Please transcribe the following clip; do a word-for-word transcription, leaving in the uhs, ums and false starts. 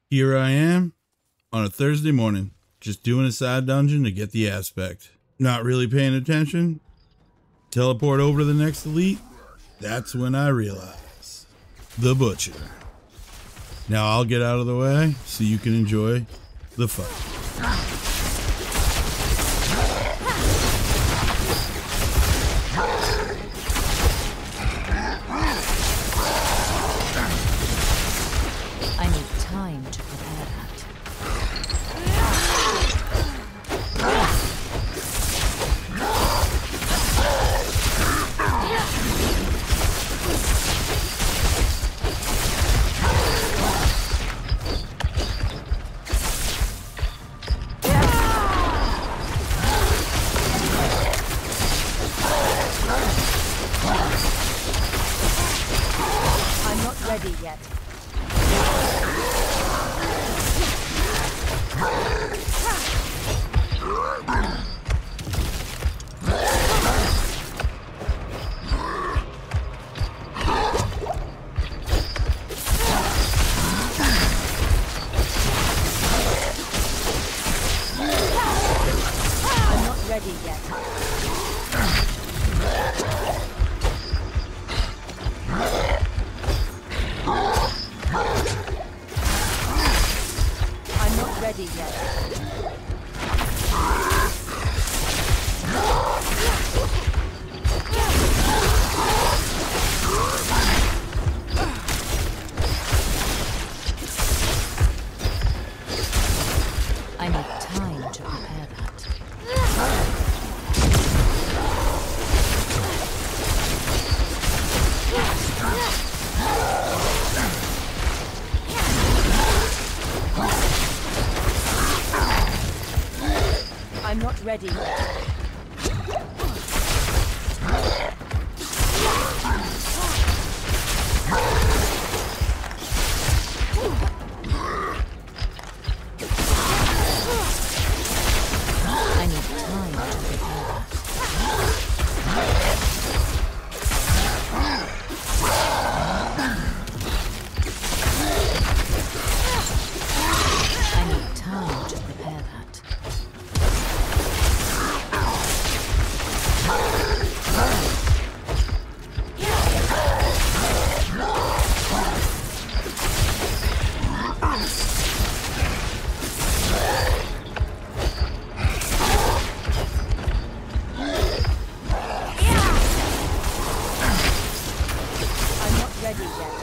Here I am on a Thursday morning, just doing a side dungeon to get the aspect. Not really paying attention. Teleport over to the next elite. That's when I realize. The Butcher. Now I'll get out of the way so you can enjoy the fight. I need time to prepare that. I'm not ready yet. Ready yet. I'm not ready yet. I need time to prepare that. I'm not ready yet. I need time to prepare that. I need time to prepare that. I'm not ready yet.